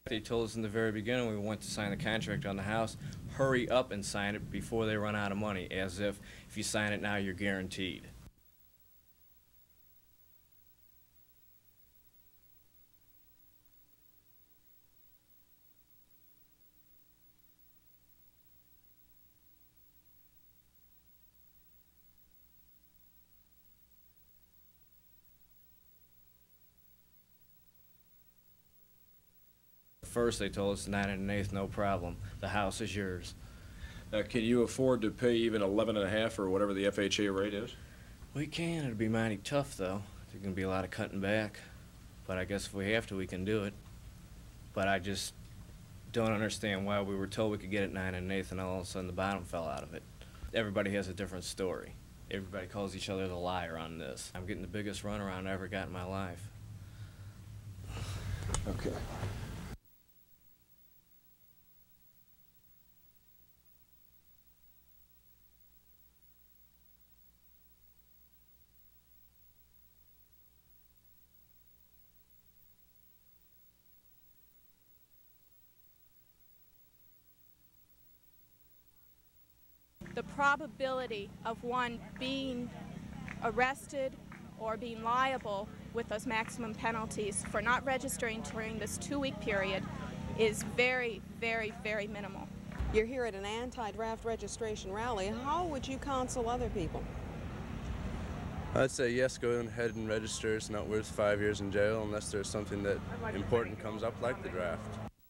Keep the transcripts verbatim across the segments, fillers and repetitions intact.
They told us in the very beginning when we went to sign the contract on the house, hurry up and sign it before they run out of money, as if if you sign it now, you're guaranteed. First, they told us nine and an eighth, no problem. The house is yours. Uh, can you afford to pay even eleven and a half or whatever the F H A rate is? We can. It'll be mighty tough, though. There's going to be a lot of cutting back. But I guess if we have to, we can do it. But I just don't understand why we were told we could get it nine and an eighth, and all of a sudden the bottom fell out of it. Everybody has a different story. Everybody calls each other the liar on this. I'm getting the biggest runaround I ever got in my life. Okay. The probability of one being arrested or being liable with those maximum penalties for not registering during this two-week period is very, very, very minimal. You're here at an anti-draft registration rally. How would you counsel other people? I'd say yes, go ahead and register. It's not worth five years in jail unless there's something that important comes up like the draft.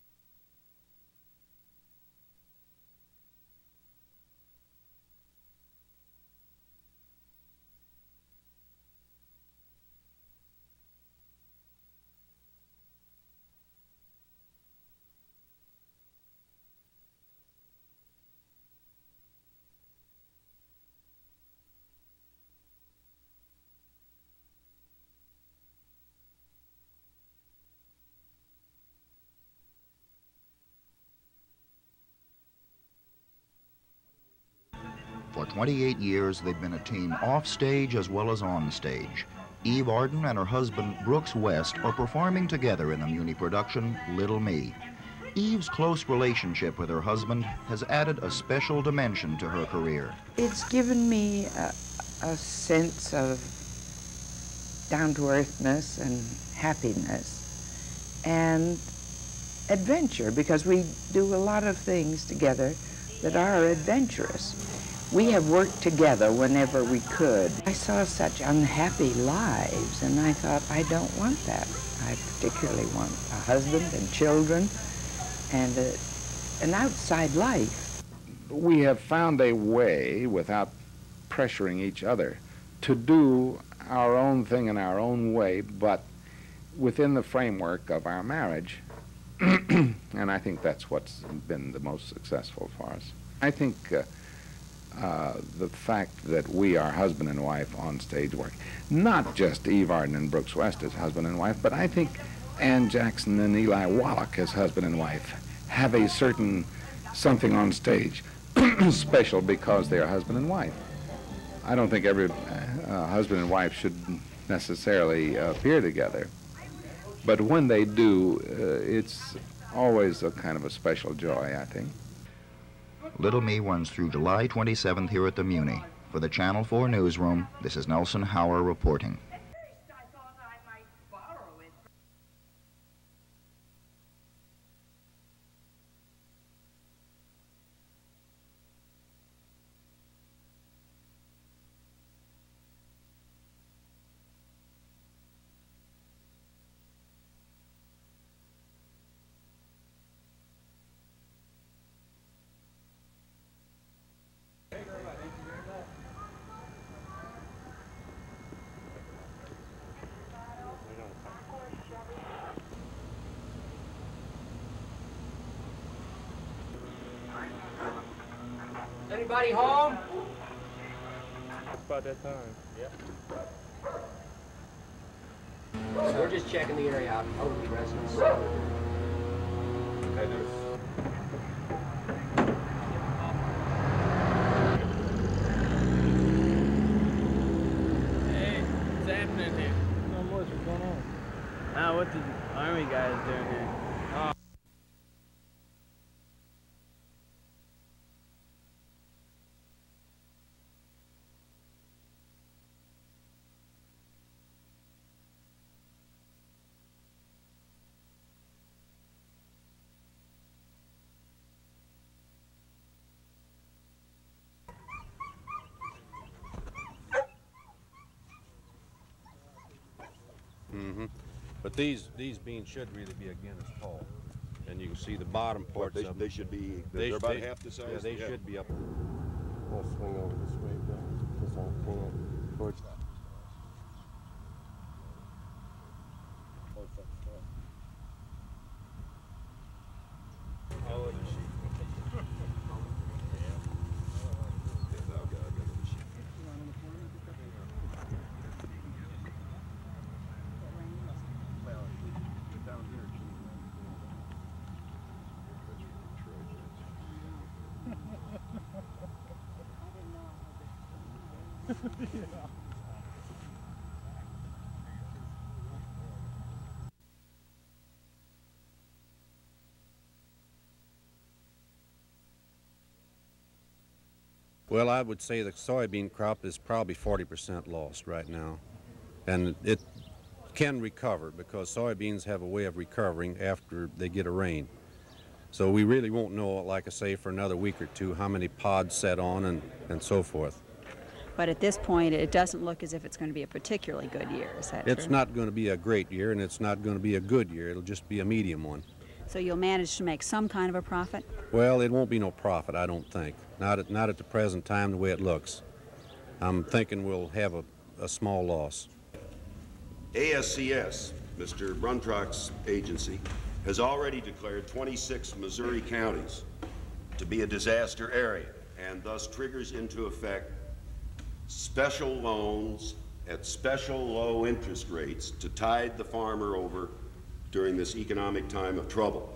For twenty-eight years, they've been a team off stage as well as on stage. Eve Arden and her husband, Brooks West, are performing together in the Muni production, Little Me. Eve's close relationship with her husband has added a special dimension to her career. It's given me a, a sense of down-to-earthness and happiness and adventure, because we do a lot of things together that are adventurous. We have worked together whenever we could. I saw such unhappy lives, and I thought, I don't want that. I particularly want a husband and children and a, an outside life. We have found a way, without pressuring each other, to do our own thing in our own way, but within the framework of our marriage. And I think that's what's been the most successful for us. I think uh, uh, the fact that we are husband and wife on stage work, not just Eve Arden and Brooks West as husband and wife, but I think Ann Jackson and Eli Wallach as husband and wife have a certain something on stage special because they are husband and wife. I don't think every uh, husband and wife should necessarily uh, appear together, but when they do, uh, it's always a kind of a special joy, I think. Little Me runs through July twenty-seventh here at the Muni. For the Channel four Newsroom, this is Nelson Hauer reporting. Anybody home? About that time. Yep. So we're just checking the area out. Oh, the residents. I do. Hey, what's happening here? Not much. What's going on? Ah, what the army guys doing here? Oh. But these these beans should really be again as tall, and you can see the bottom parts They, of them. they should be, They they're sh- about they- half the size. Yeah, they should be up. I'll swing over this way, because I can't. Towards Well, I would say the soybean crop is probably forty percent lost right now. And it can recover because soybeans have a way of recovering after they get a rain. So we really won't know, like I say, for another week or two how many pods set on and, and so forth. But at this point, it doesn't look as if it's going to be a particularly good year, is that It's true? not going to be a great year, and it's not going to be a good year. It'll just be a medium one. So you'll manage to make some kind of a profit? Well, it won't be no profit, I don't think. Not at, not at the present time, the way it looks. I'm thinking we'll have a, a small loss. A S C S, Mister Bruntrock's agency, has already declared twenty-six Missouri counties to be a disaster area, and thus triggers into effect special loans at special low interest rates to tide the farmer over during this economic time of trouble.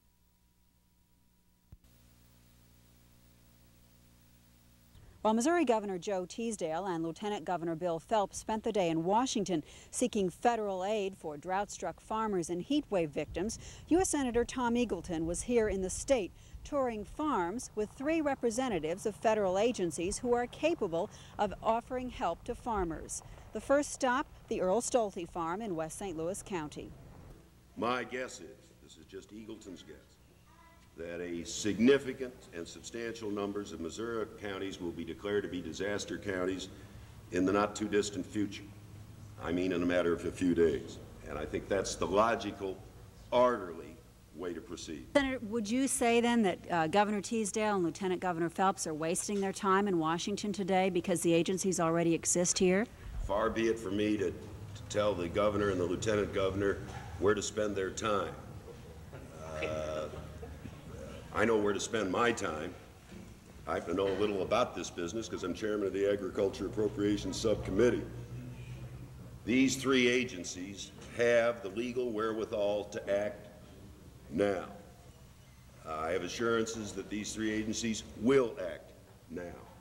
While Missouri Governor Joe Teasdale and Lieutenant Governor Bill Phelps spent the day in Washington seeking federal aid for drought-struck farmers and heat wave victims, U S Senator Tom Eagleton was here in the state touring farms with three representatives of federal agencies who are capable of offering help to farmers. The first stop, the Earl Stolte Farm in West Saint Louis County. My guess is, this is just Eagleton's guess, that a significant and substantial numbers of Missouri counties will be declared to be disaster counties in the not too distant future. I mean in a matter of a few days. And I think that's the logical, orderly way to proceed. Senator, would you say then that uh, Governor Teasdale and Lieutenant Governor Phelps are wasting their time in Washington today because the agencies already exist here? Far be it for me to, to tell the governor and the lieutenant governor where to spend their time. Uh, I know where to spend my time. I happen to know a little about this business because I'm chairman of the Agriculture Appropriations Subcommittee. These three agencies have the legal wherewithal to act now. Uh, I have assurances that these three agencies will act now.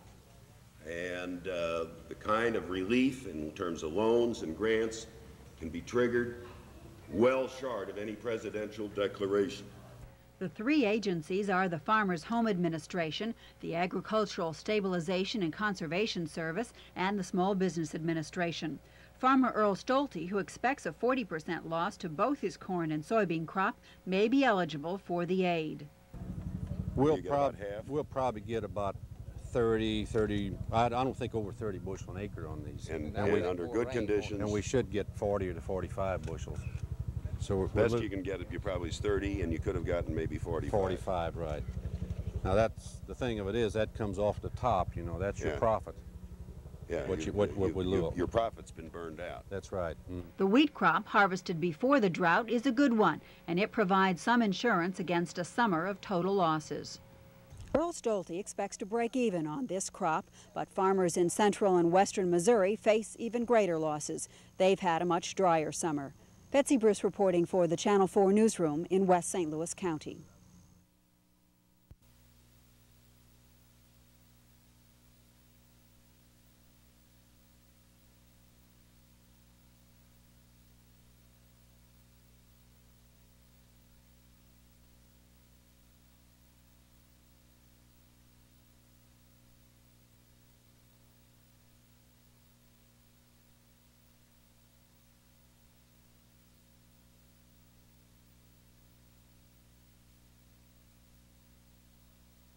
And uh, the kind of relief in terms of loans and grants can be triggered well short of any presidential declaration. The three agencies are the Farmers Home Administration, the Agricultural Stabilization and Conservation Service, and the Small Business Administration. Farmer Earl Stolte, who expects a forty percent loss to both his corn and soybean crop, may be eligible for the aid. We'll, prob we'll probably get about thirty, thirty, I, I don't think over thirty bushel an acre on these. And, and and we, under good conditions. And we should get forty to forty-five bushels. So we're, best we're, you can get it, you probably is thirty, and you could have gotten maybe forty-five. forty-five, right. Now that's, the thing of it is, that comes off the top, you know, that's Yeah. your profit. Yeah, what you, you, what, what you, we you, lose. your profit's been burned out. That's right. Mm. The wheat crop harvested before the drought is a good one, and it provides some insurance against a summer of total losses. Earl Stolte expects to break even on this crop, but farmers in central and western Missouri face even greater losses. They've had a much drier summer. Betsy Bruce reporting for the Channel four Newsroom in West Saint Louis County.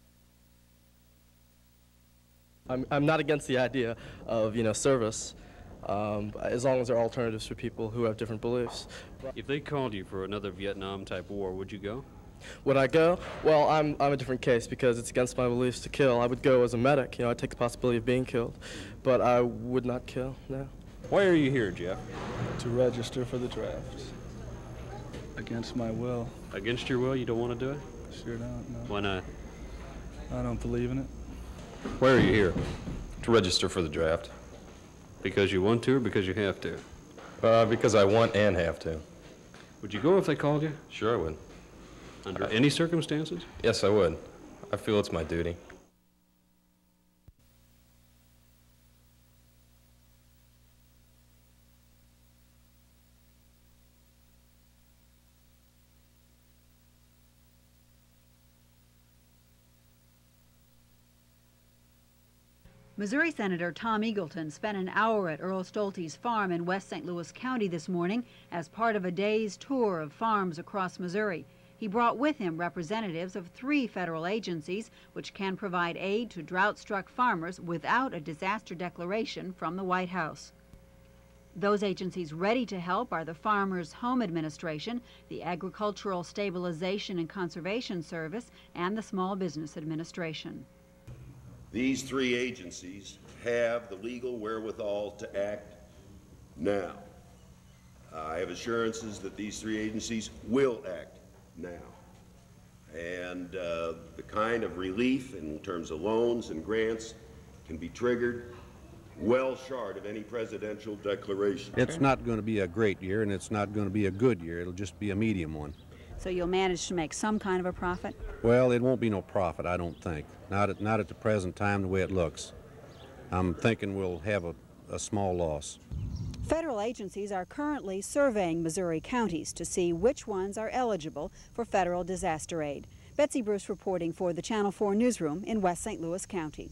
I'm, I'm not against the idea of, you know, service, um, as long as there are alternatives for people who have different beliefs. If they called you for another Vietnam-type war, would you go? Would I go? Well, I'm, I'm a different case because it's against my beliefs to kill. I would go as a medic. You know, I'd take the possibility of being killed, but I would not kill, no. Why are you here, Jeff? To register for the draft. Against my will. Against your will? You don't want to do it? Sure don't, no. Why not? I don't believe in it. Why are you here? To register for the draft. Because you want to or because you have to? Uh, because I want and have to. Would you go if they called you? Sure I would. Under uh, any circumstances? Yes, I would. I feel it's my duty. Missouri Senator Tom Eagleton spent an hour at Earl Stolte's farm in West Saint Louis County this morning as part of a day's tour of farms across Missouri. He brought with him representatives of three federal agencies which can provide aid to drought-struck farmers without a disaster declaration from the White House. Those agencies ready to help are the Farmers Home Administration, the Agricultural Stabilization and Conservation Service, and the Small Business Administration. These three agencies have the legal wherewithal to act now. I have assurances that these three agencies will act now. And uh, the kind of relief in terms of loans and grants can be triggered well short of any presidential declaration. It's not going to be a great year, and it's not going to be a good year. It'll just be a medium one. So you'll manage to make some kind of a profit? Well, it won't be no profit, I don't think. Not at, not at the present time, the way it looks. I'm thinking we'll have a, a small loss. Federal agencies are currently surveying Missouri counties to see which ones are eligible for federal disaster aid. Betsy Bruce reporting for the Channel four Newsroom in West Saint Louis County.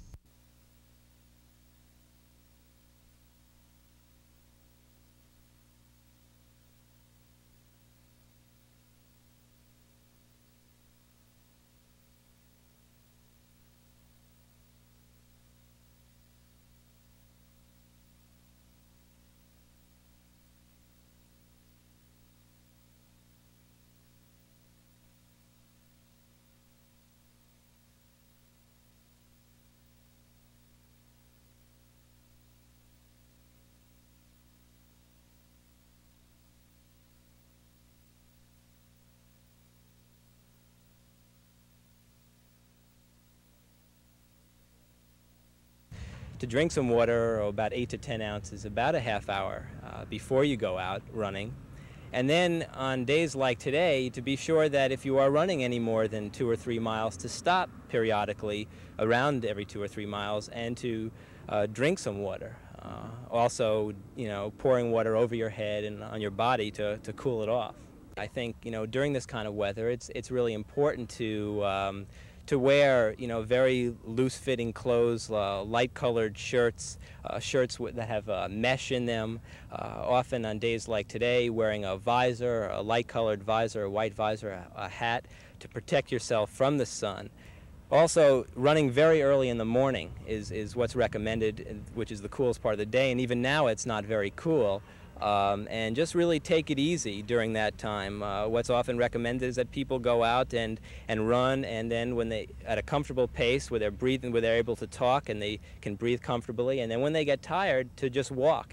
To drink some water, or about eight to ten ounces, about a half hour uh, before you go out running. And then on days like today, to be sure that if you are running any more than two or three miles, to stop periodically around every two or three miles and to uh, drink some water. Uh, also, you know, pouring water over your head and on your body to, to cool it off. I think, you know, during this kind of weather, it's, it's really important to um, to wear, you know, very loose-fitting clothes, uh, light-colored shirts, uh, shirts w that have uh, mesh in them. Uh, often on days like today, wearing a visor, a light-colored visor, a white visor, a, a hat to protect yourself from the sun. Also, running very early in the morning is, is what's recommended, which is the coolest part of the day, and even now it's not very cool. Um, and just really take it easy during that time. Uh, what's often recommended is that people go out and, and run, and then when they, at a comfortable pace where they're breathing, where they're able to talk and they can breathe comfortably, and then when they get tired, to just walk.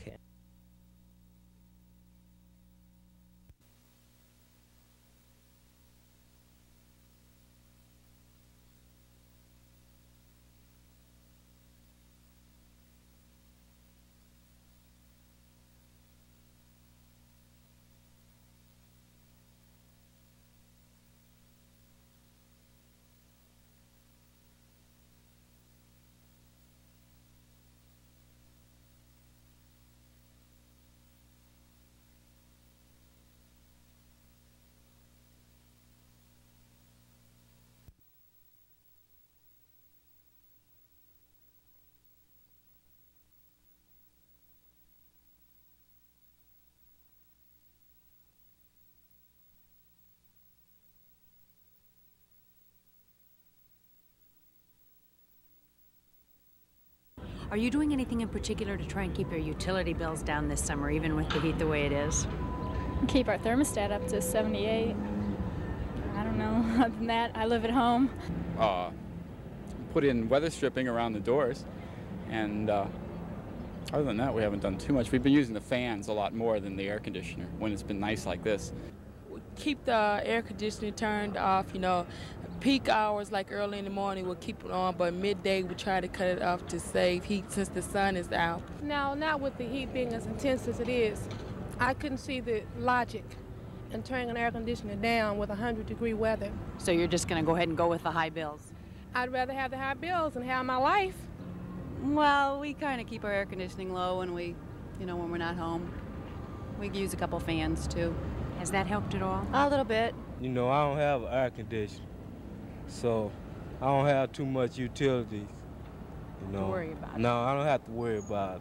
Are you doing anything in particular to try and keep your utility bills down this summer, even with the heat the way it is? Keep our thermostat up to seventy-eight. I don't know. Other than that, I live at home. Uh, put in weather stripping around the doors, and uh, other than that, we haven't done too much. We've been using the fans a lot more than the air conditioner when it's been nice like this. Keep the air conditioner turned off, you know. Peak hours, like early in the morning, we'll keep it on, but midday we try to cut it off to save heat since the sun is out. Now, not with the heat being as intense as it is, I couldn't see the logic in turning an air conditioner down with one hundred degree weather. So you're just going to go ahead and go with the high bills? I'd rather have the high bills and have my life. Well, we kind of keep our air conditioning low when we, you know, when we're not home. We use a couple fans, too. Has that helped at all? A little bit. You know, I don't have an air conditioner, so I don't have too much utilities. You know, To worry about it. No, I don't have to worry about it.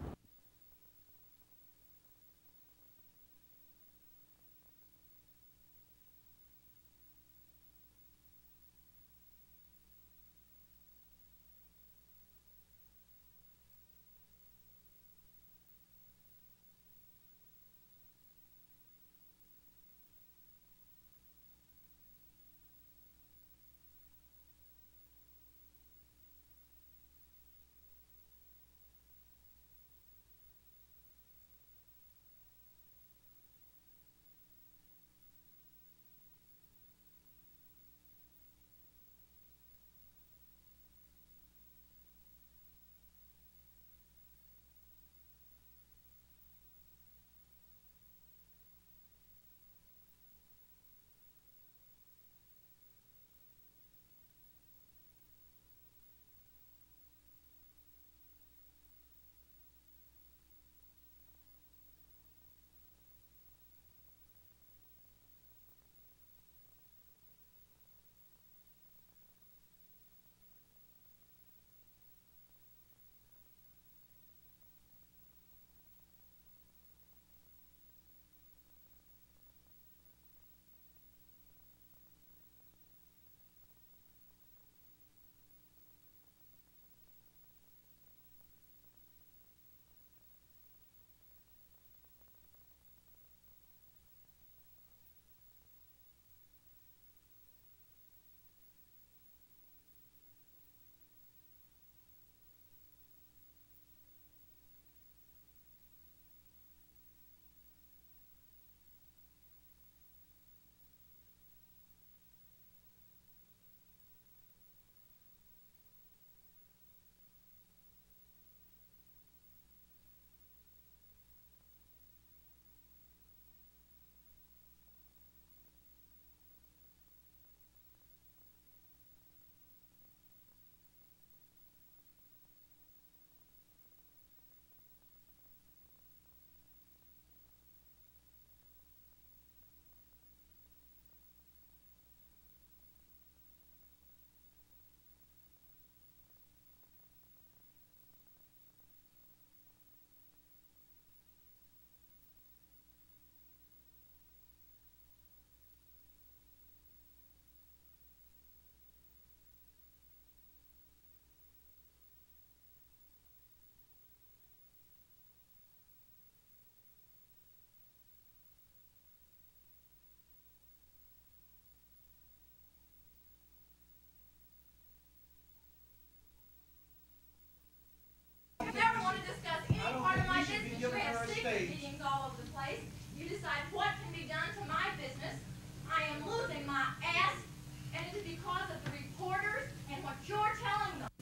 If you ever want to discuss any part of my business, you have secret meetings all over the place. You decide what can be done to my business. I am losing my ass, and it is because of the reporters and what you're telling them.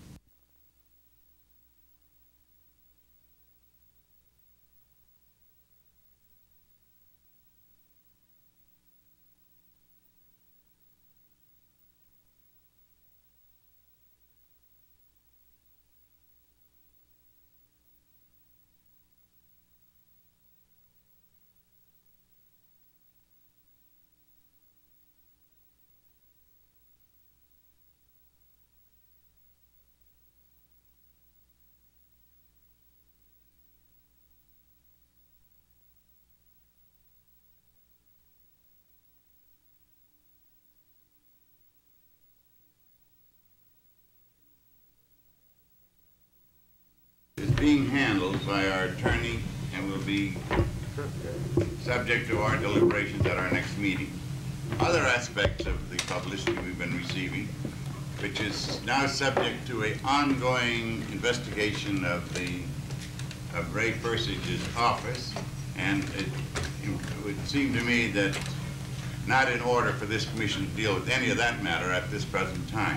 being handled by our attorney and will be subject to our deliberations at our next meeting. Other aspects of the publicity we've been receiving, which is now subject to an ongoing investigation of the of Ray Persich's office, and it, it would seem to me that not in order for this commission to deal with any of that matter at this present time.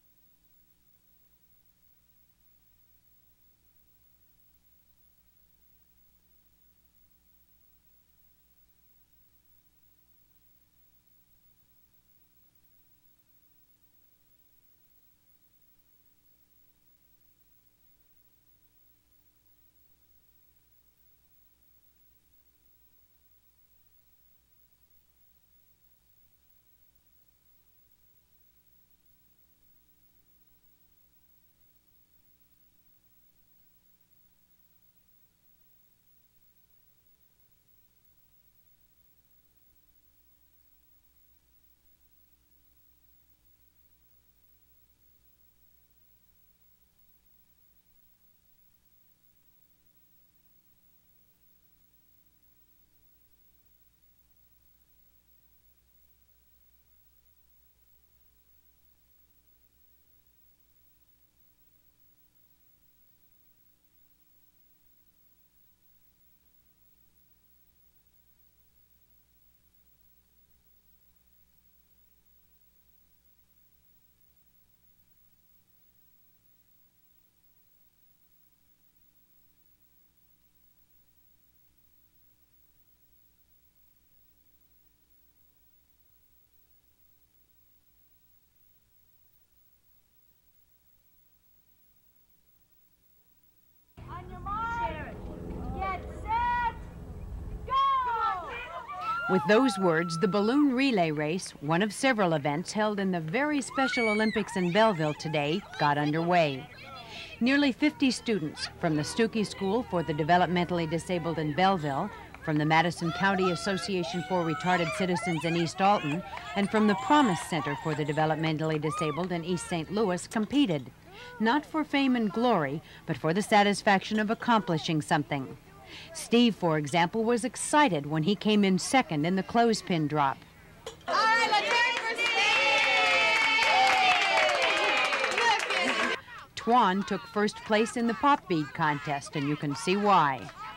With those words, the balloon relay race, one of several events held in the very special Olympics in Belleville today, got underway. Nearly fifty students from the Stuckey School for the Developmentally Disabled in Belleville, from the Madison County Association for Retarded Citizens in East Alton, and from the Promise Center for the Developmentally Disabled in East Saint Louis competed, not for fame and glory, but for the satisfaction of accomplishing something. Steve, for example, was excited when he came in second in the clothespin drop. All right, let's hear it for Steve! Twan took first place in the pop bead contest, and you can see why.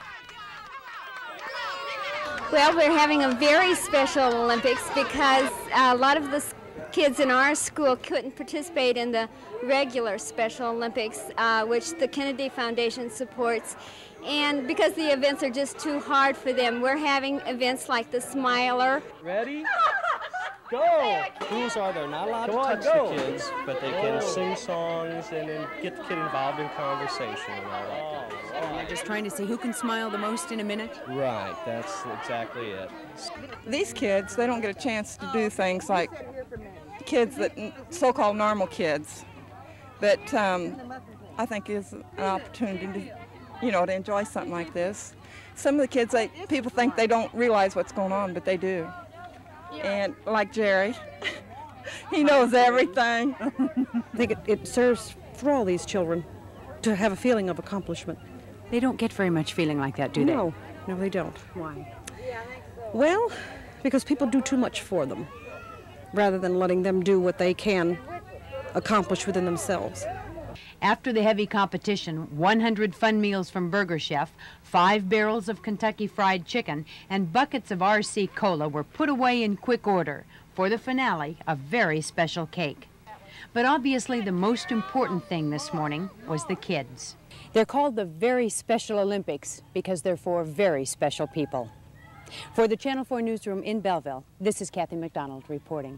Well, we're having a very special Olympics because a lot of the kids in our school couldn't participate in the regular Special Olympics, uh, which the Kennedy Foundation supports. And because the events are just too hard for them, we're having events like the Smiler. Ready? Go! Rules are they're not allowed Come to touch on, the kids, but they can go. Sing songs and then get the kid involved in conversation and all that. Oh, and you're just trying to see who can smile the most in a minute? Right, that's exactly it. These kids, they don't get a chance to do things like kids that, so-called normal kids, that um, I think is an opportunity to, you know, to enjoy something like this. Some of the kids, they, people think they don't realize what's going on, but they do. And like Jerry, he knows everything. I think it, it serves for all these children to have a feeling of accomplishment. They don't get very much feeling like that, do they? No, no, they don't. Why? Well, because people do too much for them, rather than letting them do what they can accomplish within themselves. After the heavy competition, one hundred fun meals from Burger Chef, five barrels of Kentucky Fried Chicken, and buckets of R C Cola were put away in quick order. For the finale, a very special cake. But obviously the most important thing this morning was the kids. They're called the Very Special Olympics because they're for very special people. For the Channel four Newsroom in Belleville, this is Kathy McDonald reporting.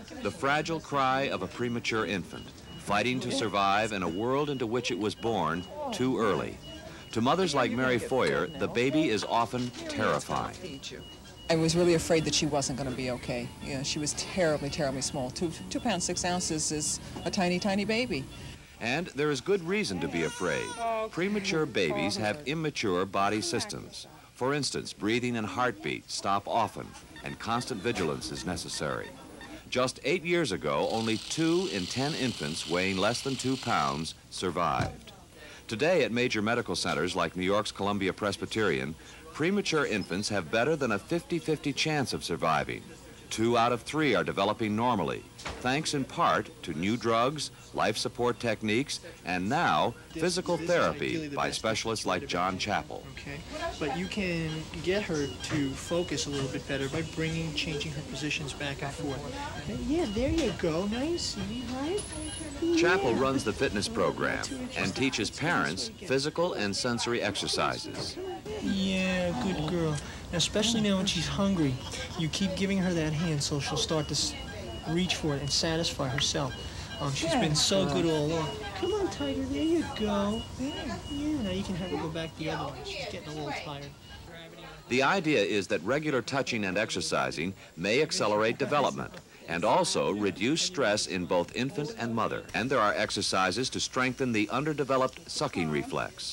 The fragile cry of a premature infant, fighting to survive in a world into which it was born too early. To mothers like Mary Foyer, the baby is often terrifying. I was really afraid that she wasn't going to be okay. You know, she was terribly, terribly small. Two, two pounds, six ounces is a tiny, tiny baby. And there is good reason to be afraid. Premature babies have immature body systems. For instance, breathing and heartbeat stop often, and constant vigilance is necessary. Just eight years ago, only two in ten infants weighing less than two pounds survived. Today, at major medical centers like New York's Columbia Presbyterian, premature infants have better than a fifty fifty chance of surviving. Two out of three are developing normally, thanks in part to new drugs, life support techniques, and now physical therapy by specialists like John Chappell. Okay, but you can get her to focus a little bit better by bringing, changing her positions back and forth. Okay, yeah, there you go. Nice, right? Chappell runs the fitness program and teaches parents physical and sensory exercises. Yeah, good girl. Now, especially now when she's hungry, you keep giving her that hand so she'll start to s reach for it and satisfy herself. Um, she's been so good all along. Come on, Tiger, there you go. Yeah, yeah, now you can have her go back the other way. She's getting a little tired. The idea is that regular touching and exercising may accelerate development and also reduce stress in both infant and mother. And there are exercises to strengthen the underdeveloped sucking reflex.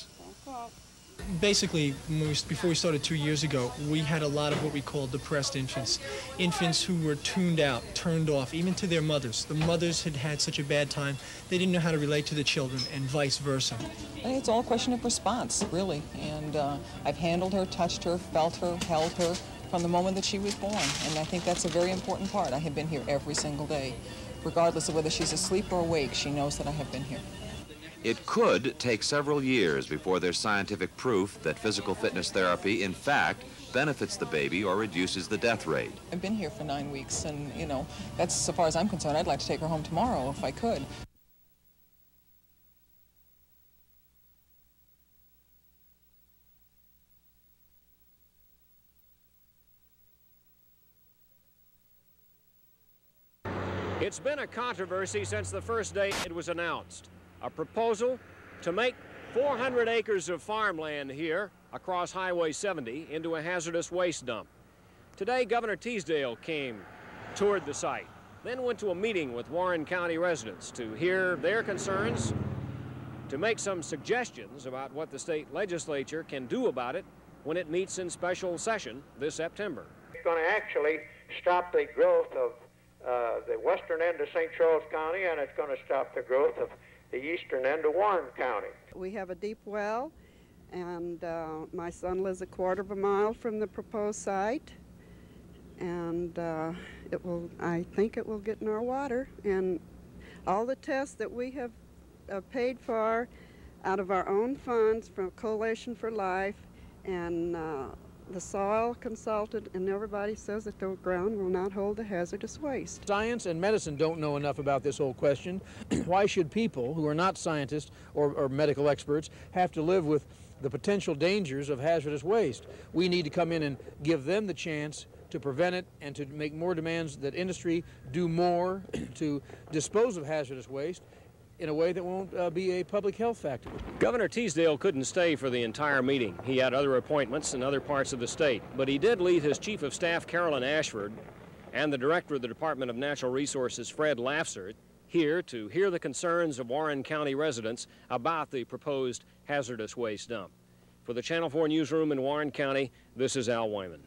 Basically, when we, before we started two years ago, we had a lot of what we call depressed infants. Infants who were tuned out, turned off, even to their mothers. The mothers had had such a bad time, they didn't know how to relate to the children, and vice versa. I think it's all a question of response, really. And uh, I've handled her, touched her, felt her, held her from the moment that she was born. And I think that's a very important part. I have been here every single day. Regardless of whether she's asleep or awake, she knows that I have been here. It could take several years before there's scientific proof that physical fitness therapy, in fact, benefits the baby or reduces the death rate. I've been here for nine weeks, and, you know, that's, so far as I'm concerned, I'd like to take her home tomorrow if I could. It's been a controversy since the first day it was announced. A proposal to make four hundred acres of farmland here across Highway seventy into a hazardous waste dump. Today, Governor Teasdale came, toured the site, then went to a meeting with Warren County residents to hear their concerns, to make some suggestions about what the state legislature can do about it when it meets in special session this September. It's going to actually stop the growth of uh, the western end of Saint Charles County, and it's going to stop the growth of the eastern end of Warren County. We have a deep well, and uh, my son lives a quarter of a mile from the proposed site, and uh, it will, I think it will get in our water. And all the tests that we have uh, paid for out of our own funds from Coalition for Life, and uh, the soil consultant, and everybody says that the ground will not hold the hazardous waste. Science and medicine don't know enough about this whole question. Why should people who are not scientists or, or medical experts have to live with the potential dangers of hazardous waste? We need to come in and give them the chance to prevent it and to make more demands that industry do more to dispose of hazardous waste in a way that won't uh, be a public health factor. Governor Teasdale couldn't stay for the entire meeting. He had other appointments in other parts of the state, but he did leave his Chief of Staff, Carolyn Ashford, and the Director of the Department of Natural Resources, Fred Lafser, here to hear the concerns of Warren County residents about the proposed hazardous waste dump. For the Channel four Newsroom in Warren County, this is Al Wyman.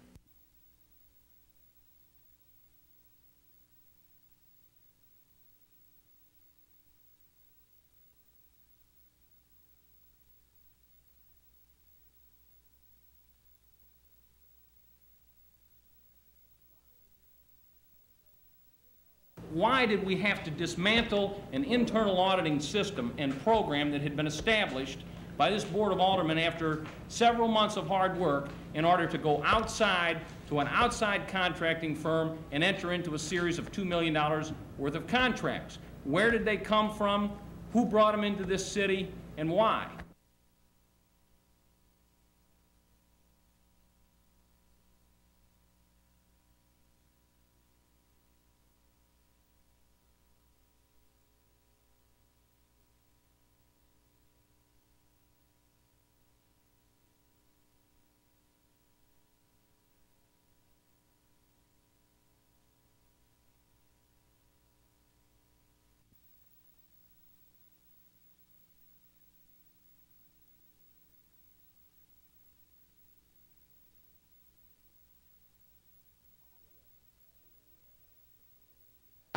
Why did we have to dismantle an internal auditing system and program that had been established by this Board of Aldermen after several months of hard work in order to go outside to an outside contracting firm and enter into a series of two million dollars worth of contracts? Where did they come from? Who brought them into this city, and why?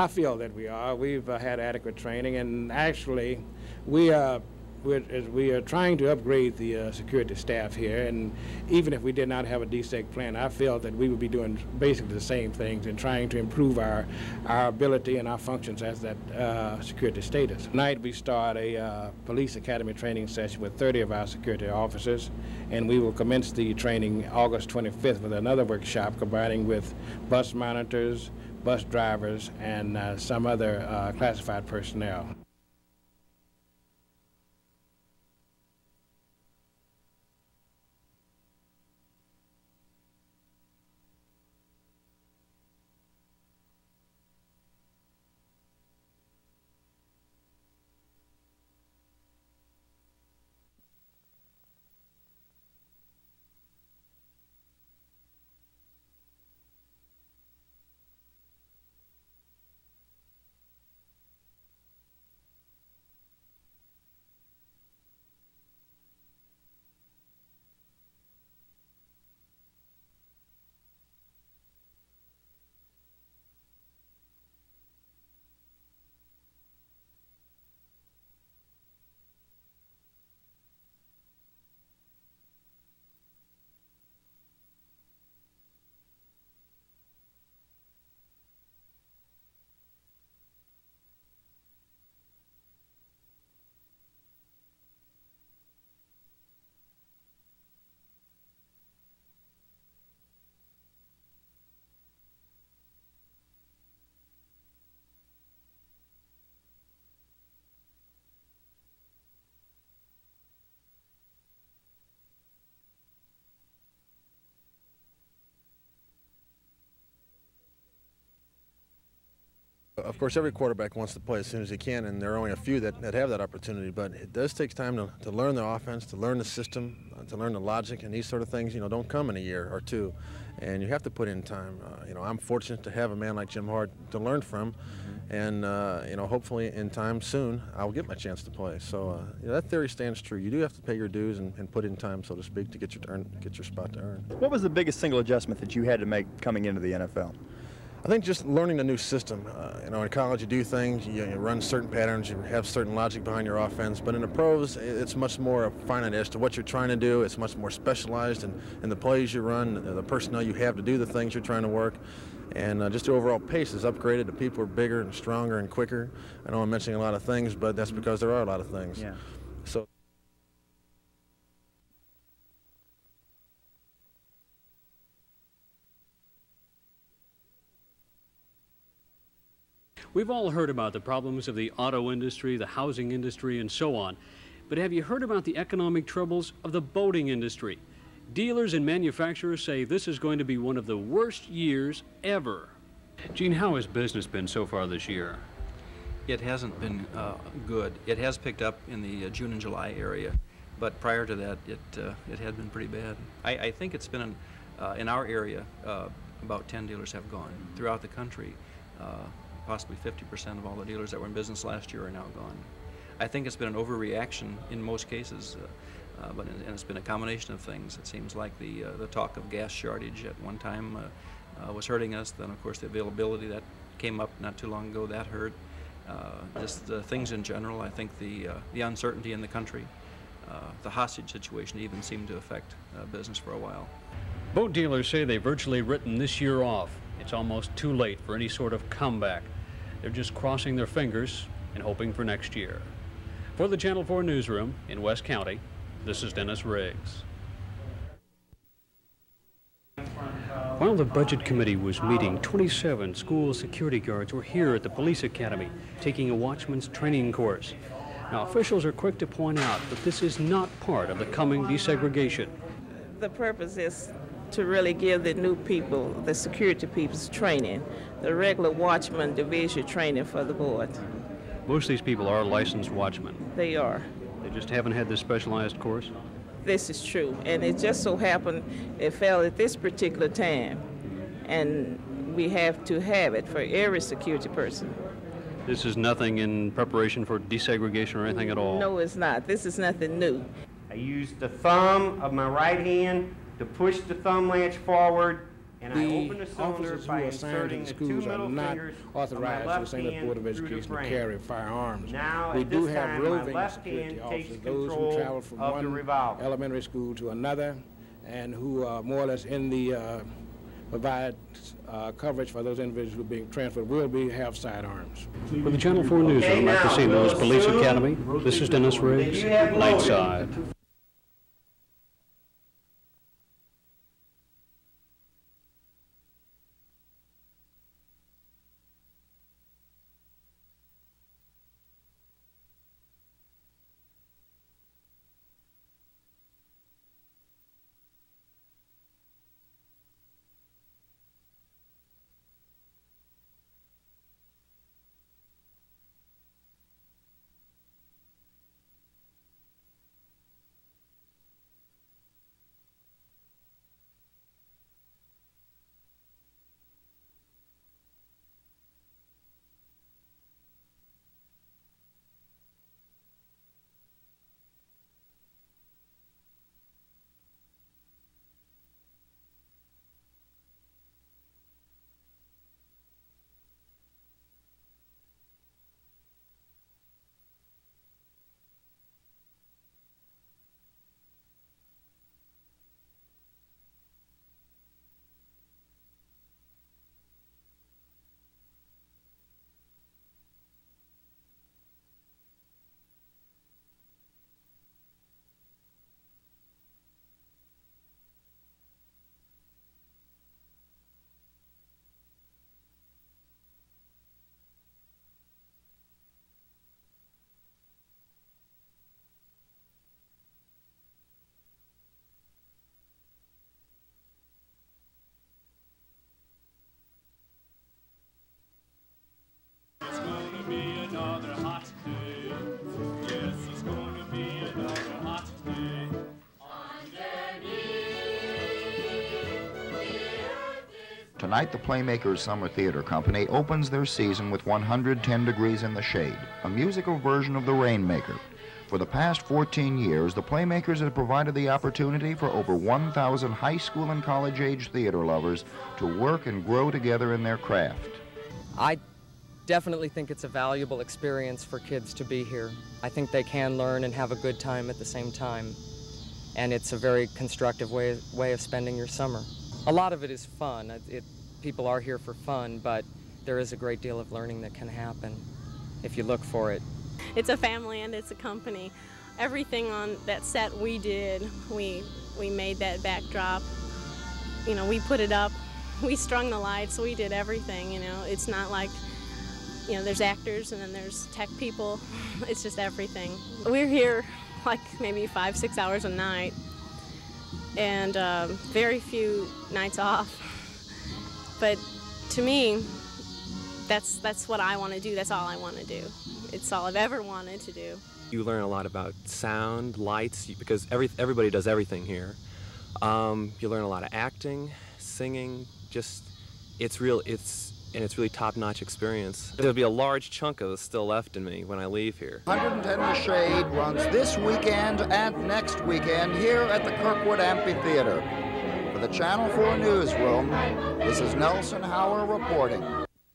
I feel that we are. We've uh, had adequate training, and actually, we are we're, we are trying to upgrade the uh, security staff here. And even if we did not have a D SEG plan, I felt that we would be doing basically the same things and trying to improve our our ability and our functions as that uh, security status. Tonight we start a uh, police academy training session with thirty of our security officers, and we will commence the training August twenty-fifth with another workshop combining with bus monitors, bus drivers, and uh, some other uh, classified personnel. Of course, every quarterback wants to play as soon as he can, and there are only a few that, that have that opportunity, but it does take time to, to learn the offense, to learn the system, uh, to learn the logic, and these sort of things, you know, don't come in a year or two, and you have to put in time. Uh, you know, I'm fortunate to have a man like Jim Hart to learn from, mm-hmm. and, uh, you know, hopefully in time soon, I'll get my chance to play. So uh, you know, that theory stands true. You do have to pay your dues and, and put in time, so to speak, to get your, turn, get your spot to earn. What was the biggest single adjustment that you had to make coming into the N F L? I think just learning the new system. Uh, you know, in college you do things, you, you run certain patterns, you have certain logic behind your offense, but in the pros it's much more finite as to what you're trying to do. It's much more specialized in, in the plays you run, the personnel you have to do the things you're trying to work, and uh, just the overall pace is upgraded. The people are bigger and stronger and quicker. I know I'm mentioning a lot of things, but that's because there are a lot of things. Yeah. So. We've all heard about the problems of the auto industry, the housing industry, and so on. But have you heard about the economic troubles of the boating industry? Dealers and manufacturers say this is going to be one of the worst years ever. Gene, how has business been so far this year? It hasn't been uh, good. It has picked up in the uh, June and July area, but prior to that, it uh, it had been pretty bad. I, I think it's been in, uh, in our area. Uh, about ten dealers have gone throughout the country. Uh, Possibly fifty percent of all the dealers that were in business last year are now gone. I think it's been an overreaction in most cases, uh, uh, but and it's been a combination of things. It seems like the uh, the talk of gas shortage at one time uh, uh, was hurting us. Then, of course, the availability that came up not too long ago, that hurt. Uh, just the things in general. I think the uh, the uncertainty in the country, uh, the hostage situation even seemed to affect uh, business for a while. Boat dealers say they've virtually written this year off. It's almost too late for any sort of comeback. They're just crossing their fingers and hoping for next year. For the Channel four Newsroom in West County, this is Dennis Riggs. While the Budget Committee was meeting, twenty-seven school security guards were here at the Police Academy taking a watchman's training course. Now, officials are quick to point out that this is not part of the coming desegregation. The purpose is to really give the new people, the security people's training, the regular watchman division training for the board. Most of these people are licensed watchmen. They are. They just haven't had this specialized course? This is true, and it just so happened it fell at this particular time, and we have to have it for every security person. This is nothing in preparation for desegregation or anything at all? No, it's not. This is nothing new. I use the thumb of my right hand to push the thumb latch forward And I open the cylinder by inserting the two middle fingers of my left hand Board of through the Education to frame. carry firearms. Now, we at do this have time, my roving left security hand takes officers, those who control travel from of the one revolver. elementary school to another, and who are more or less in the uh, provide uh, coverage for those individuals who are being transferred. Will be have sidearms. For the Channel four Newsroom at the Saint Louis Police Academy, this is Dennis Riggs, Nightside. Tonight, the Playmakers Summer Theater Company opens their season with one hundred ten Degrees in the Shade, a musical version of The Rainmaker. For the past fourteen years, the Playmakers have provided the opportunity for over one thousand high school and college-age theater lovers to work and grow together in their craft. I definitely think it's a valuable experience for kids to be here. I think they can learn and have a good time at the same time. And it's a very constructive way, way of spending your summer. A lot of it is fun. It, it, people are here for fun, but there is a great deal of learning that can happen if you look for it. It's a family and it's a company. Everything on that set we did, we, we made that backdrop. You know, we put it up, we strung the lights, we did everything, you know. It's not like, you know, there's actors and then there's tech people. It's just everything. We're here like maybe five, six hours a night, and um, very few nights off. But to me, that's that's what I want to do. That's all I want to do. It's all I've ever wanted to do. You learn a lot about sound, lights, because every everybody does everything here. Um, you learn a lot of acting, singing. Just it's real. It's and it's really top-notch experience. There'll be a large chunk of it still left in me when I leave here. one hundred ten The Shade runs this weekend and next weekend here at the Kirkwood Amphitheater. For the Channel four Newsroom, this is Nelson Hauer reporting.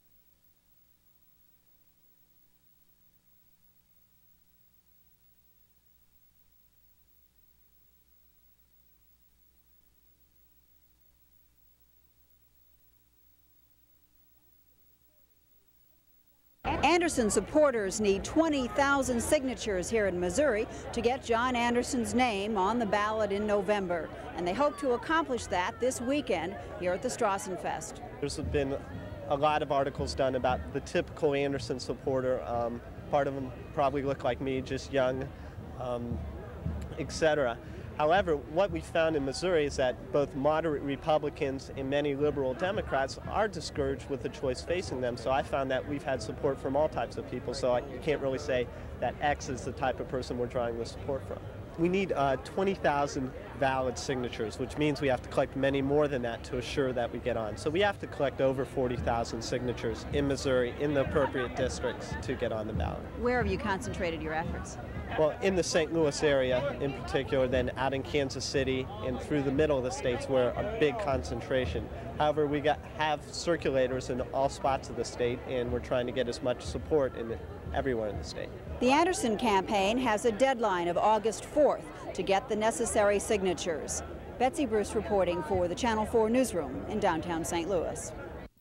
Anderson supporters need twenty thousand signatures here in Missouri to get John Anderson's name on the ballot in November. And they hope to accomplish that this weekend here at the Strassenfest. There's been a lot of articles done about the typical Anderson supporter. Um, part of them probably look like me, just young, um, et cetera. However, what we found in Missouri is that both moderate Republicans and many liberal Democrats are discouraged with the choice facing them. So I found that we've had support from all types of people. So I can't really say that X is the type of person we're drawing the support from. We need uh, twenty thousand valid signatures, which means we have to collect many more than that to assure that we get on. So we have to collect over forty thousand signatures in Missouri in the appropriate districts to get on the ballot. Where have you concentrated your efforts? Well, in the Saint Louis area in particular, then out in Kansas City and through the middle of the states where a big concentration. However, we got have circulators in all spots of the state, and we're trying to get as much support in the, everywhere in the state. The Anderson campaign has a deadline of August fourth to get the necessary signatures. Betsy Bruce reporting for the Channel four Newsroom in downtown Saint Louis.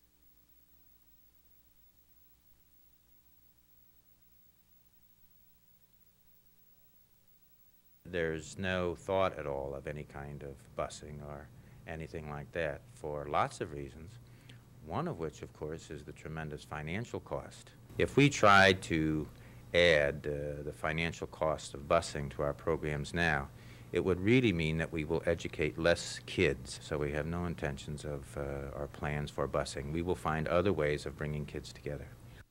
There's no thought at all of any kind of busing or anything like that for lots of reasons, one of which, of course, is the tremendous financial cost. If we tried to add uh, the financial cost of busing to our programs now, it would really mean that we will educate less kids. So we have no intentions of uh, or plans for busing. We will find other ways of bringing kids together.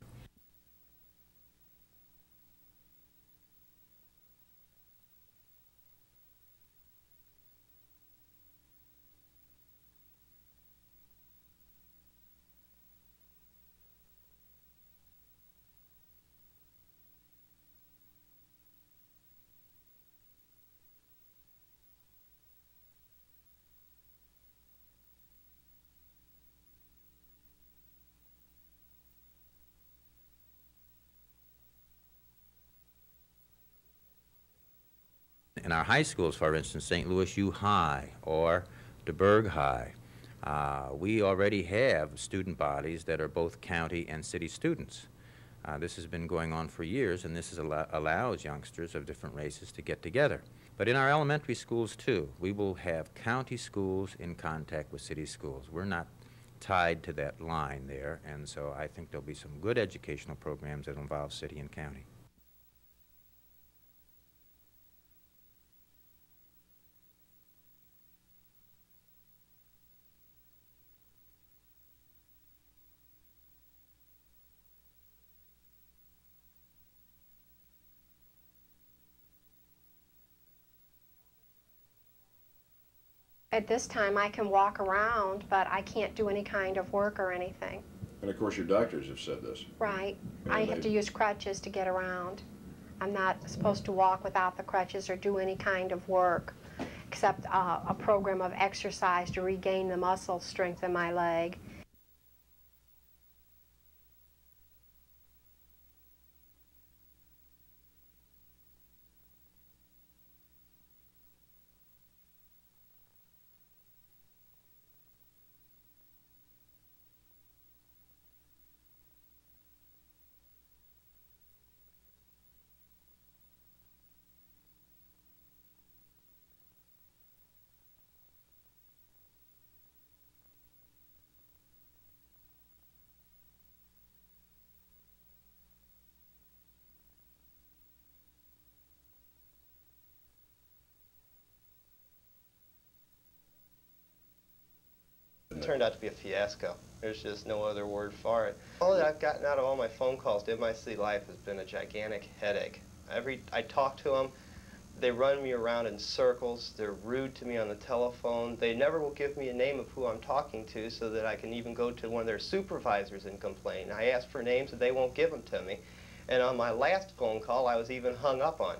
In our high schools, for instance, Saint Louis U High or DeBerg High, uh, we already have student bodies that are both county and city students. Uh, this has been going on for years, and this is allow allows youngsters of different races to get together. But in our elementary schools, too, we will have county schools in contact with city schools. We're not tied to that line there, and so I think there'll be some good educational programs that involve city and county. At this time, I can walk around, but I can't do any kind of work or anything. And of course, your doctors have said this. Right. And I have they- to use crutches to get around. I'm not supposed to walk without the crutches or do any kind of work, except uh, a program of exercise to regain the muscle strength in my leg. It turned out to be a fiasco. There's just no other word for it. All that I've gotten out of all my phone calls to M I C Life has been a gigantic headache. Every I talk to them, they run me around in circles. They're rude to me on the telephone. They never will give me a name of who I'm talking to so that I can even go to one of their supervisors and complain. I ask for names and they won't give them to me. And on my last phone call, I was even hung up on.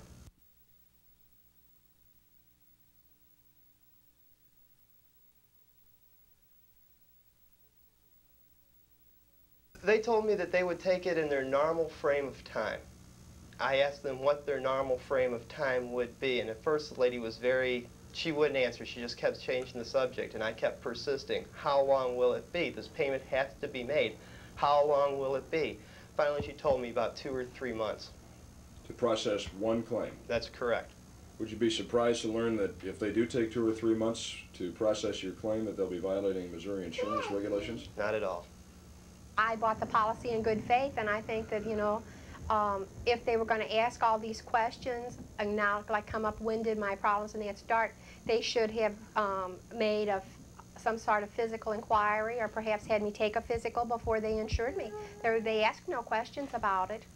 They told me that they would take it in their normal frame of time. I asked them what their normal frame of time would be, and at first the lady was very, she wouldn't answer. She just kept changing the subject, and I kept persisting. How long will it be? This payment has to be made. How long will it be? Finally, she told me about two or three months. To process one claim. That's correct. Would you be surprised to learn that if they do take two or three months to process your claim, that they'll be violating Missouri insurance regulations? Not at all. I bought the policy in good faith, and I think that, you know, um, if they were going to ask all these questions, and now, like, come up, when did my problems and they'd start, they should have um, made a, some sort of physical inquiry, or perhaps had me take a physical before they insured me. They're, they asked no questions about it.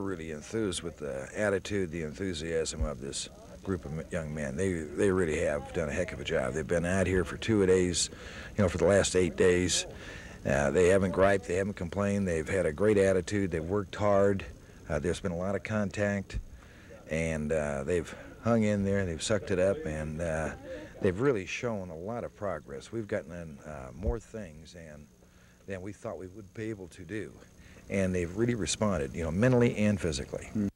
really enthused with the attitude, the enthusiasm of this group of young men. They they really have done a heck of a job. They've been out here for two days, you know, for the last eight days. Uh, they haven't griped, they haven't complained. They've had a great attitude. They've worked hard. Uh, there's been a lot of contact, and uh, they've hung in there. They've sucked it up, and uh, they've really shown a lot of progress. We've gotten in, uh, more things than than we thought we would be able to do, and they've really responded, you know, mentally and physically. Mm.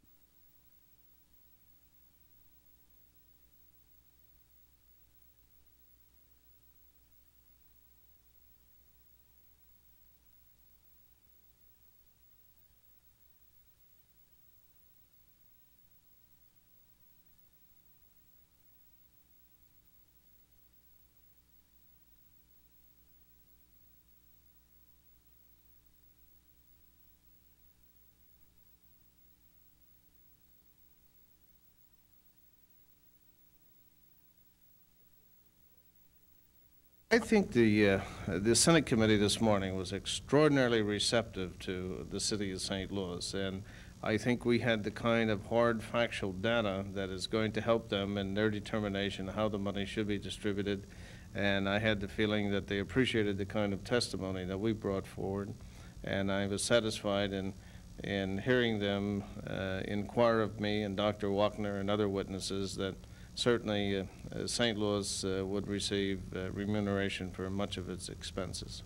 I think the, uh, the Senate committee this morning was extraordinarily receptive to the city of Saint Louis, and I think we had the kind of hard factual data that is going to help them in their determination how the money should be distributed, and I had the feeling that they appreciated the kind of testimony that we brought forward, and I was satisfied in, in hearing them uh, inquire of me and Doctor Wachner and other witnesses that certainly uh, uh, Saint Louis uh, would receive uh, remuneration for much of its expenses.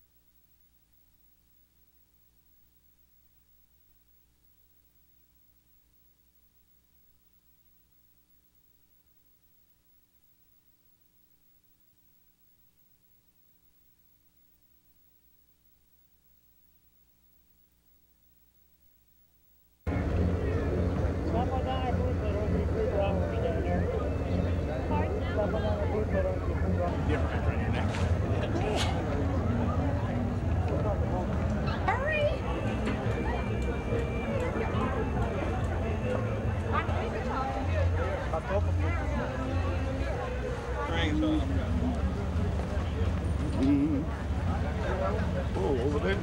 Mm-hmm. Oh, over there.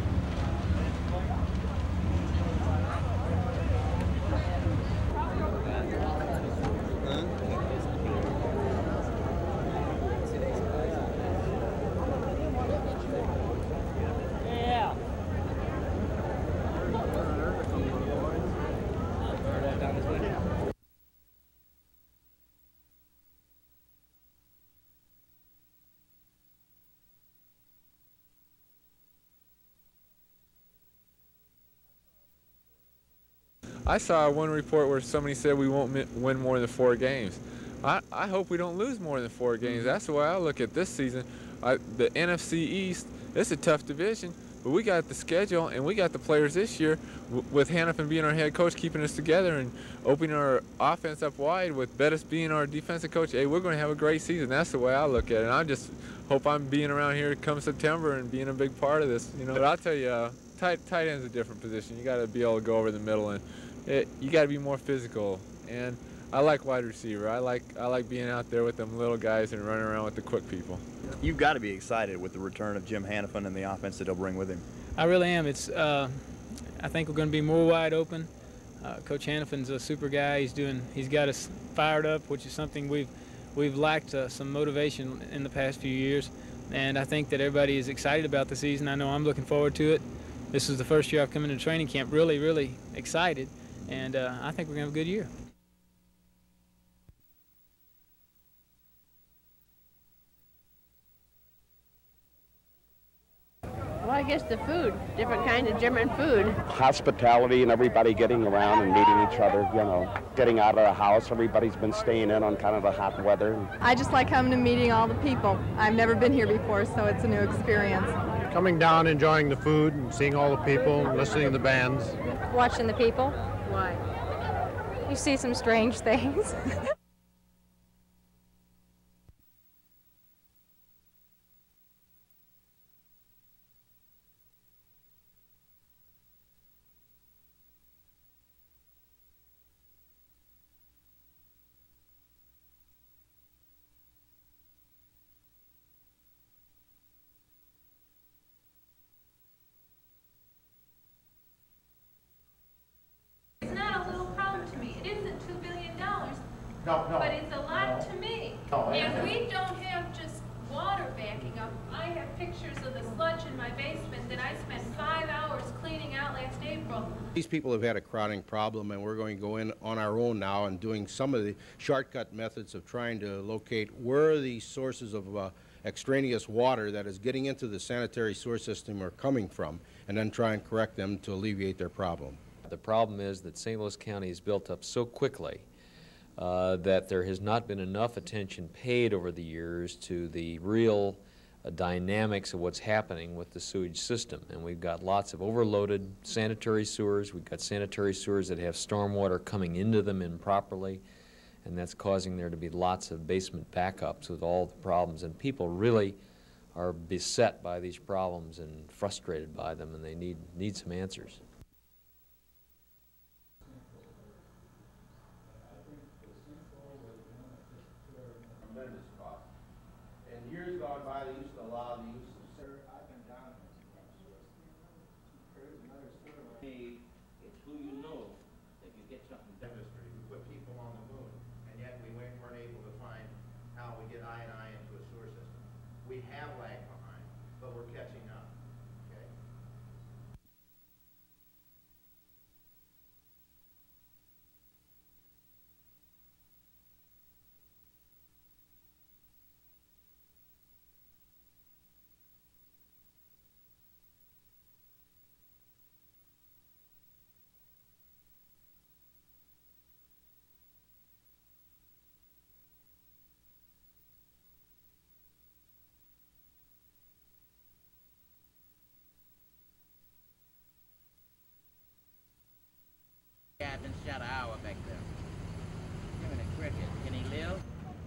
I saw one report where somebody said we won't win more than four games. I, I hope we don't lose more than four games. That's the way I look at this season. I, the N F C East, it's a tough division, but we got the schedule and we got the players this year w with Hanifin being our head coach, keeping us together and opening our offense up wide with Bettis being our defensive coach. Hey, we're going to have a great season. That's the way I look at it. And I just hope I'm being around here come September and being a big part of this. You know, but I'll tell you, uh, tight, tight end's a different position. You got to be able to go over the middle and It, you got to be more physical, and I like wide receiver. I like I like being out there with them little guys and running around with the quick people. You've got to be excited with the return of Jim Hanifin and the offense that he'll bring with him. I really am. It's uh, I think we're going to be more wide open. Uh, Coach Hanifin's a super guy. He's doing. He's got us fired up, which is something we've we've lacked uh, some motivation in the past few years. And I think that everybody is excited about the season. I know I'm looking forward to it. This is the first year I've come into training camp really, really excited. And uh, I think we're going to have a good year. Well, I guess the food, different kind of German food. Hospitality and everybody getting around and meeting each other, you know, getting out of the house. Everybody's been staying in on kind of the hot weather. I just like coming and meeting all the people. I've never been here before, so it's a new experience. Coming down, enjoying the food, and seeing all the people, listening to the bands. Watching the people. Why? You see some strange things. No, no. But it's a lot no. to me. No, and we don't have just water backing up. I have pictures of the sludge in my basement that I spent five hours cleaning out last April. These people have had a crowding problem, and we're going to go in on our own now and doing some of the shortcut methods of trying to locate where the sources of uh, extraneous water that is getting into the sanitary sewer system are coming from, and then try and correct them to alleviate their problem. The problem is that Saint Louis County is built up so quickly uh, that there has not been enough attention paid over the years to the real uh, dynamics of what's happening with the sewage system. And we've got lots of overloaded sanitary sewers. We've got sanitary sewers that have stormwater coming into them improperly, and that's causing there to be lots of basement backups with all the problems. And people really are beset by these problems and frustrated by them, and they need, need some answers. Years gone by, they used to allow the use of sir. I've been down there. There's another story. It's who you know that you get something done. We put people on the moon, and yet we weren't able to find how we get I and I into a sewer system. We have lagged behind, but we're catching up. Okay. I've been shot an hour back there. Him and a cricket. Can he live?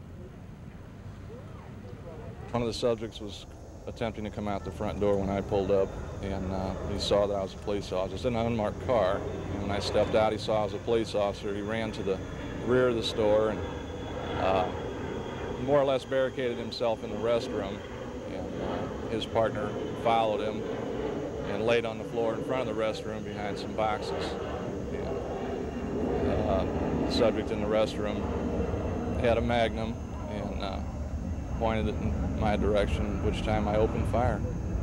One of the subjects was attempting to come out the front door when I pulled up, and uh, he saw that I was a police officer. It's an unmarked car, and when I stepped out, he saw I was a police officer. He ran to the rear of the store and uh, more or less barricaded himself in the restroom, and uh, his partner followed him and laid on the floor in front of the restroom behind some boxes. Uh, the subject in the restroom had a Magnum and uh, pointed it in my direction, which time I opened fire.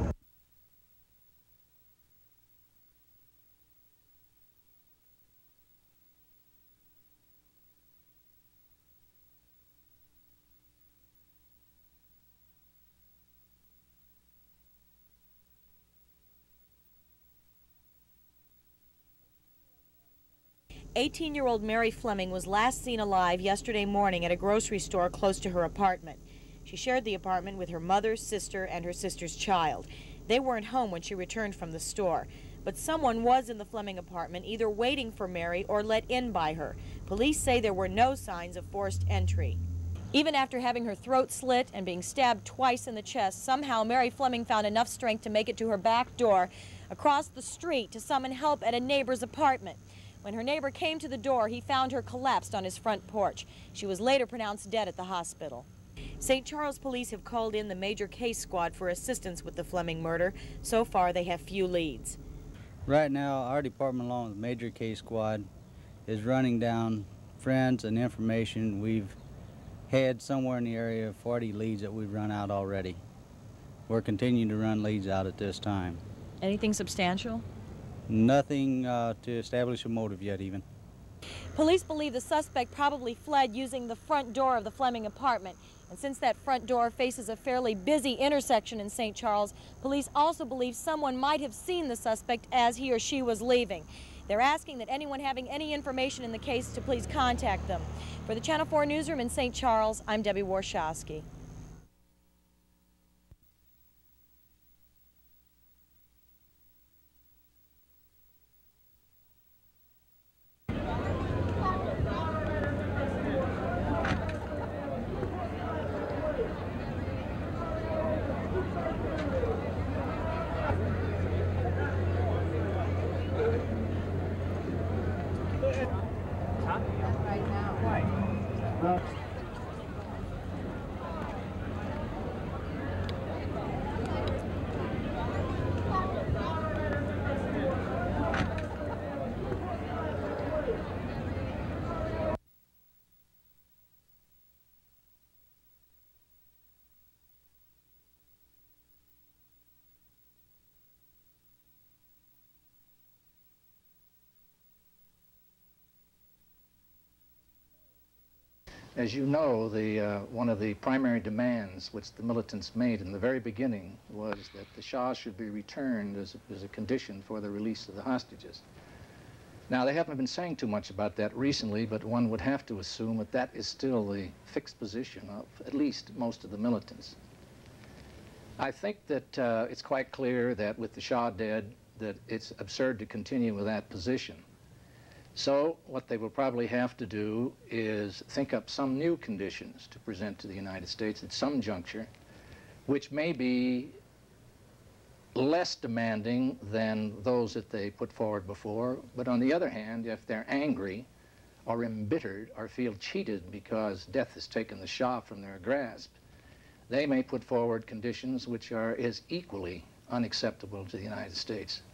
eighteen-year-old Mary Fleming was last seen alive yesterday morning at a grocery store close to her apartment. She shared the apartment with her mother, sister, and her sister's child. They weren't home when she returned from the store, but someone was in the Fleming apartment either waiting for Mary or let in by her. Police say there were no signs of forced entry. Even after having her throat slit and being stabbed twice in the chest, somehow Mary Fleming found enough strength to make it to her back door across the street to summon help at a neighbor's apartment. When her neighbor came to the door, he found her collapsed on his front porch. She was later pronounced dead at the hospital. Saint Charles police have called in the major case squad for assistance with the Fleming murder. So far, they have few leads. Right now, our department, along with major case squad, is running down friends and information. We've had somewhere in the area of forty leads that we've run out already. We're continuing to run leads out at this time. Anything substantial? Nothing uh, to establish a motive yet, even. Police believe the suspect probably fled using the front door of the Fleming apartment. And since that front door faces a fairly busy intersection in Saint Charles, police also believe someone might have seen the suspect as he or she was leaving. They're asking that anyone having any information in the case to please contact them. For the Channel four Newsroom in Saint Charles, I'm Debbie Warshawski. As you know, the, uh, one of the primary demands which the militants made in the very beginning was that the Shah should be returned as a, as a condition for the release of the hostages. Now, they haven't been saying too much about that recently, but one would have to assume that that is still the fixed position of at least most of the militants. I think that uh, it's quite clear that with the Shah dead, that it's absurd to continue with that position. So what they will probably have to do is think up some new conditions to present to the United States at some juncture, which may be less demanding than those that they put forward before. But on the other hand, if they're angry or embittered or feel cheated because death has taken the Shah from their grasp, they may put forward conditions which are as equally unacceptable to the United States.